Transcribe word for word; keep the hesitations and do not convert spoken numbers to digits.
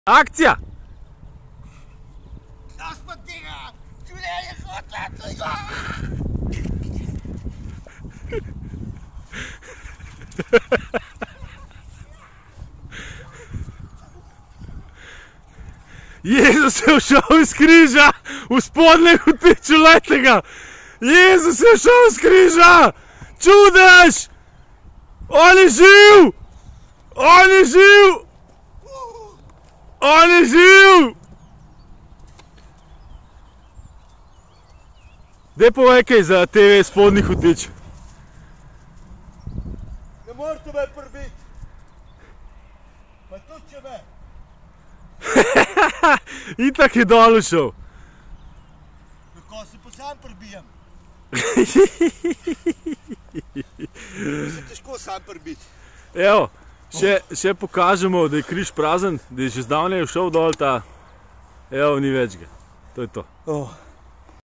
Akcija! Gospod tega! Življenje hoče tega! Jezus je všel iz križa! V spodnjem hotiču letega! Jezus je všel iz križa! Čudež! On je živ! On je živ! On je živ! Daj povej kaj za te ve spodnji hotič. Ne morete me prbiti! Pa tudi če me! Itak je dol šel. Kako se pa sam prbijem? Se težko sam prbiti. Evo, še, še pokažemo, da je križ prazen, da je že zdavnaj šel dol ta. Evo, ni več ga. To je to. Oh.